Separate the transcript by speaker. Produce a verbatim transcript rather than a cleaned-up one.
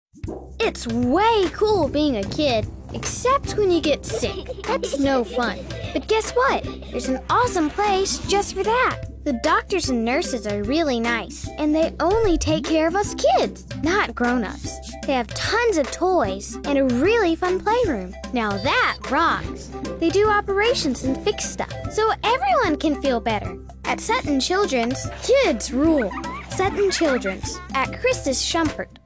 Speaker 1: It's way cool being a kid, except when you get sick. That's no fun. But guess what? There's an awesome place just for that. The doctors and nurses are really nice, and they only take care of us kids, not grown-ups. They have tons of toys and a really fun playroom. Now that rocks. They do operations and fix stuff, so everyone can feel better. At Sutton Children's, kids rule. Sutton Children's at Christus Shumpert.